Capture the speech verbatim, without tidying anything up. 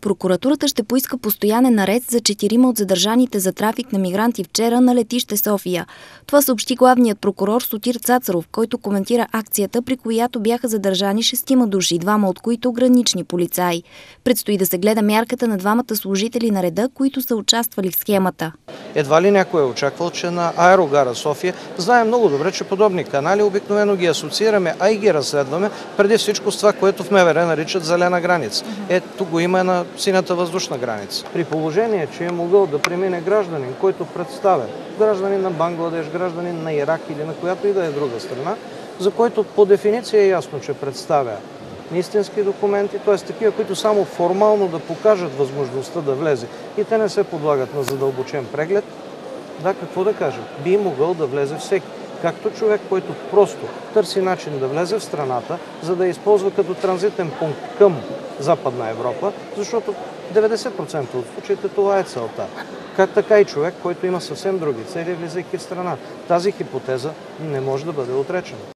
Прокуратурата ще поиска постоянен арест за четирима от задържаните за трафик на мигранти вчера на летище София. Това съобщи главният прокурор Сотир Цацаров, който коментира акцията, при която бяха задържани шестима души, двама от които гранични полицаи. Предстои да се гледа мярката на двамата служители на реда, които са участвали в схемата. Едва ли някой е очаквал, че на аерогара София знаем много добре, че подобни канали обикновено ги асоциираме, а и ги разследваме преди всичко с това, което в МВР наричат зелена граница. Ето го има на синята въздушна граница. При положение, че е могъл да премине гражданин, който представя гражданин на Бангладеш, гражданин на Ирак или на която и да е друга страна, за който по дефиниция е ясно, че представя истински документи, т.е. такива, които само формално да покажат възможността да влезе и те не се подлагат на задълбочен преглед, да, какво да кажа, би могъл да влезе всеки. Както човек, който просто търси начин да влезе в страната, за да я използва като транзитен пункт към Западна Европа, защото деветдесет процента от случаите това е целта. Как така и човек, който има съвсем други цели, влизайки в страна. Тази хипотеза не може да бъде отречена.